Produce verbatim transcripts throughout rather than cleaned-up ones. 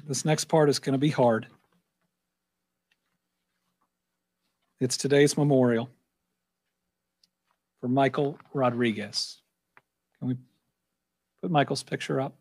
This next part is going to be hard. It's today's memorial for Michael Rodriguez. Can we put Michael's picture up?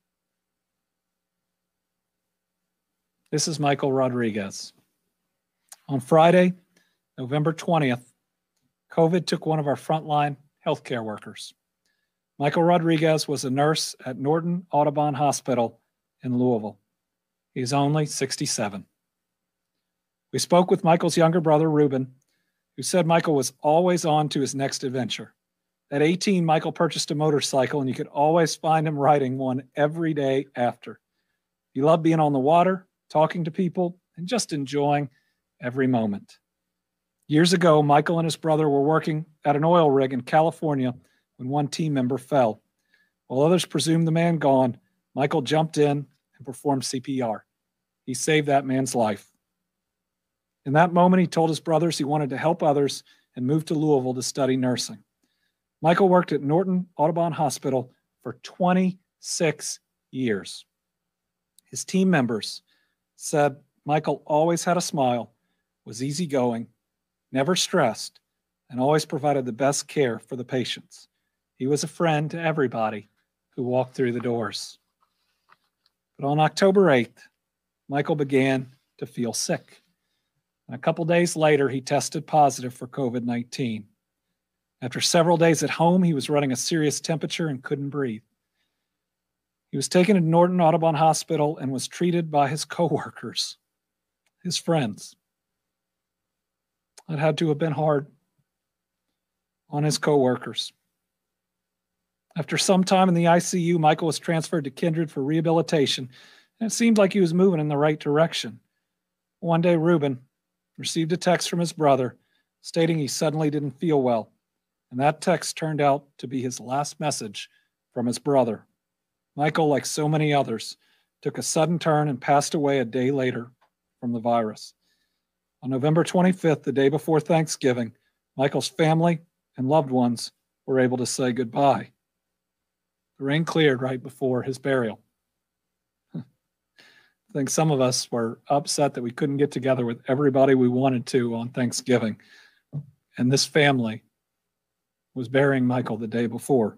This is Michael Rodriguez. On Friday, November twentieth, COVID took one of our frontline healthcare workers. Michael Rodriguez was a nurse at Norton Audubon Hospital in Louisville. He's only sixty-seven. We spoke with Michael's younger brother, Ruben, who said Michael was always on to his next adventure. At eighteen, Michael purchased a motorcycle, and you could always find him riding one every day after. He loved being on the water, talking to people, and just enjoying every moment. Years ago, Michael and his brother were working at an oil rig in California when one team member fell. While others presumed the man gone, Michael jumped in and performed C P R. He saved that man's life. In that moment, he told his brothers he wanted to help others and moved to Louisville to study nursing. Michael worked at Norton Audubon Hospital for twenty-six years. His team members said Michael always had a smile, was easygoing, never stressed, and always provided the best care for the patients. He was a friend to everybody who walked through the doors. But on October eighth, Michael began to feel sick. And a couple days later, he tested positive for COVID nineteen. After several days at home, he was running a serious temperature and couldn't breathe. He was taken to Norton Audubon Hospital and was treated by his coworkers, his friends. It had to have been hard on his coworkers. After some time in the I C U, Michael was transferred to Kindred for rehabilitation, and it seemed like he was moving in the right direction. One day, Ruben received a text from his brother stating he suddenly didn't feel well, and that text turned out to be his last message from his brother. Michael, like so many others, took a sudden turn and passed away a day later from the virus. On November twenty-fifth, the day before Thanksgiving, Michael's family and loved ones were able to say goodbye. The rain cleared right before his burial. I think some of us were upset that we couldn't get together with everybody we wanted to on Thanksgiving. And this family was burying Michael the day before.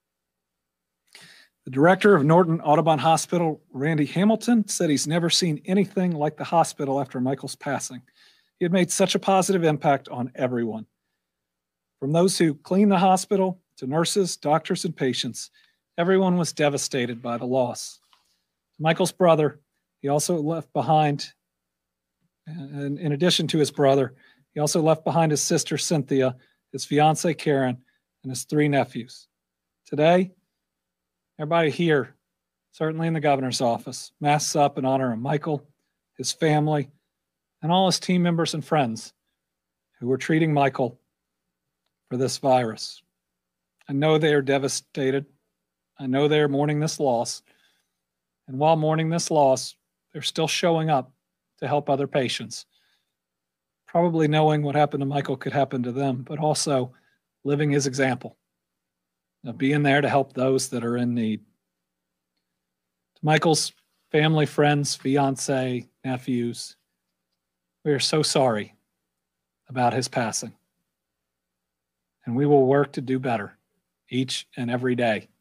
The director of Norton Audubon Hospital, Randy Hamilton, said he's never seen anything like the hospital after Michael's passing. He had made such a positive impact on everyone. From those who cleaned the hospital to nurses, doctors, and patients, everyone was devastated by the loss. Michael's brother, he also left behind, and in addition to his brother, he also left behind his sister Cynthia, his fiancee Karen, and his three nephews. Today, everybody here, certainly in the governor's office, masks up in honor of Michael, his family, and all his team members and friends who were treating Michael for this virus. I know they are devastated. I know they are mourning this loss. And while mourning this loss, they're still showing up to help other patients, probably knowing what happened to Michael could happen to them, but also living his example of being there to help those that are in need. To Michael's family, friends, fiance, nephews, we are so sorry about his passing. And we will work to do better each and every day